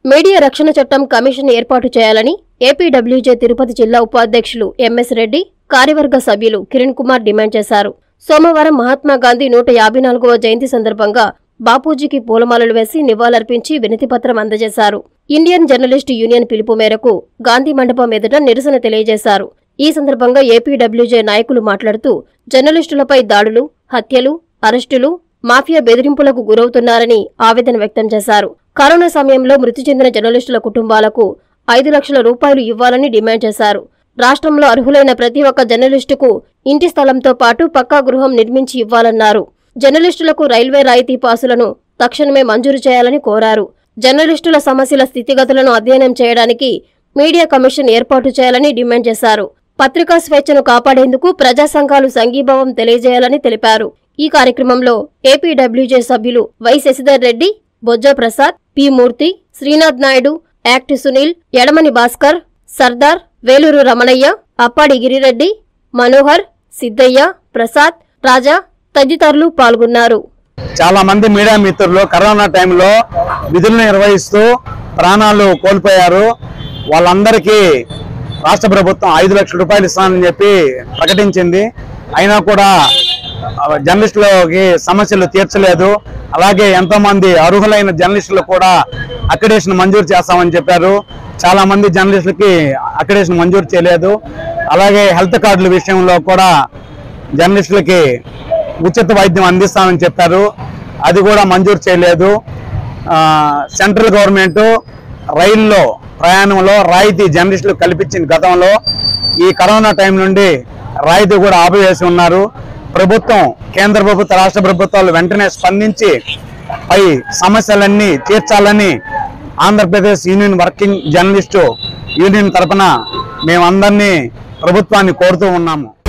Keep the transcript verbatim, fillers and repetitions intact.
Media రక్షణ చట్టం commission ఏర్పాటు చేయాలని ఏపీడబ్ల్యూజే తిరుపతి జిల్లా ఉపాధ్యక్షులు ఎంఎస్ రెడ్డి, కార్యవర్గ సభ్యులు కిరణ్ కుమార్ డిమాండ్ చేశారు. సోమవారం మహాత్మాగాంధీ నూట యాభై నాలుగవ జయంతి సందర్భంగా బాపూజీకి పూలమాలలు వేసి నివాళులర్పించి వినతిపత్రం అందజేశారు. ఇండియన్ జర్నలిస్టు యూనియన్ పిలుపు మేరకు గాంధీ మండపం ఎదుట నిరసన తెలియజేశారు. ఈ సందర్భంగా ఏపీడబ్ల్యూజే నాయకులు మాట్లాడుతూ జర్నలిస్టులపై దాడులు, హత్యలు, అరెస్టులు, మాఫియా బెదిరింపులకు గురవుతున్నారని ఆవేదన వ్యక్తం చేశారు. కరోనా సమయంలో మృతి చెందిన జర్నలిస్టుల కుటుంబాలకు ఐదు లక్షల రూపాయలు ఇవ్వాలని డిమాండ్ చేశారు. రాష్ట్రంలో అర్హులైన ప్రతి ఒక్క జర్నలిస్టుకు ఇంటి స్థలంతో పాటు పక్కా గృహం నిర్మించి ఇవ్వాలన్నారు. జర్నలిస్టులకు రైల్వే రాయితీ పాసులను తక్షణమే మంజూరు చేయాలని కోరారు. జర్నలిస్టుల సమస్యల స్థితిగతులను అధ్యయనం చేయడానికి మీడియా కమిషన్ ఏర్పాటు చేయాలని డిమాండ్ చేశారు. పత్రికా స్వేచ్ఛను కాపాడేందుకు ప్రజా సంఘాలు సంఘీభావం తెలియజేయాలని తెలిపారు. ఈ కార్యక్రమంలో ఏపీడబ్ల్యూజే సభ్యులు వై శశిధర్ రెడ్డి, బొజ్జ ప్రసాద్, పి మూర్తి, శ్రీనాథ్ నాయుడు, యాక్టి సునీల్, ఎడమని భాస్కర్, సర్దార్, వేలూరు రమణయ్య, అప్పాడి గిరిరెడ్డి, మనోహర్, సిద్దయ్య, ప్రసాద్, రాజా తదితరులు పాల్గొన్నారు. చాలా మంది మీడియా మిత్రులు కరోనా టైంలో విధులు నిర్వహిస్తూ ప్రాణాలు కోల్పోయారు. వాళ్ళందరికీ రాష్ట్ర ప్రభుత్వం ఐదు లక్షల రూపాయలు ఇస్తానని చెప్పి ప్రకటించింది. అయినా కూడా జర్నలిస్టులకి సమస్యలు తీర్చలేదు. అలాగే ఎంతో మంది అర్హులైన జర్నలిస్టులు కూడా అక్రిడేషన్ మంజూరు చేస్తామని చెప్పారు. చాలా మంది జర్నలిస్టులకి అక్రిడేషన్ మంజూరు చేయలేదు. అలాగే హెల్త్ కార్డుల విషయంలో కూడా జర్నలిస్టులకి ఉచిత వైద్యం అందిస్తామని చెప్పారు. అది కూడా మంజూరు చేయలేదు. సెంట్రల్ గవర్నమెంట్ రైల్లో ప్రయాణంలో రాయితీ జర్నలిస్టులకు కల్పించిన గతంలో ఈ కరోనా టైం నుండి రాయితీ కూడా ఆపివేసి ఉన్నారు. ప్రభుత్వం, కేంద్ర ప్రభుత్వ, రాష్ట్ర ప్రభుత్వాలు వెంటనే స్పందించి పై సమస్యలన్నీ తీర్చాలని Andhra Pradesh union working journalist union తరఫున మేమందరినీ ప్రభుత్వాన్ని కోరుతూ ఉన్నాము.